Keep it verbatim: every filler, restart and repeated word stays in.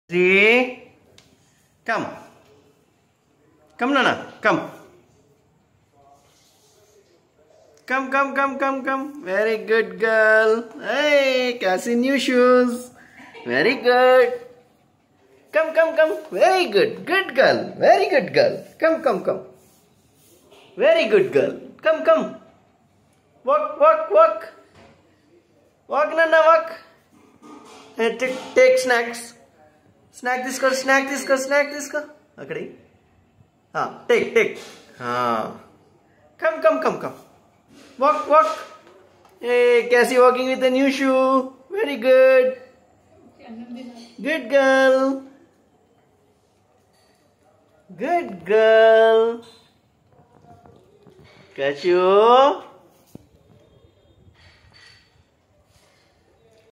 Three. Come. Come, Nana. Come. Come, come, come, come, come. Very good girl. Hey, Cassie, new shoes. Very good. Come, come, come. Very good. Good girl. Very good girl. Come, come, come. Very good girl. Come, come. Walk, walk, walk. Walk, Nana, walk. Hey, take, take snacks. Snack this go, snack this go, snack this go. Okay. Ah, take, take. Ah. Come, come, come, come. Walk, walk. Hey, Cassie walking with a new shoe. Very good. Good girl. Good girl. Cassie.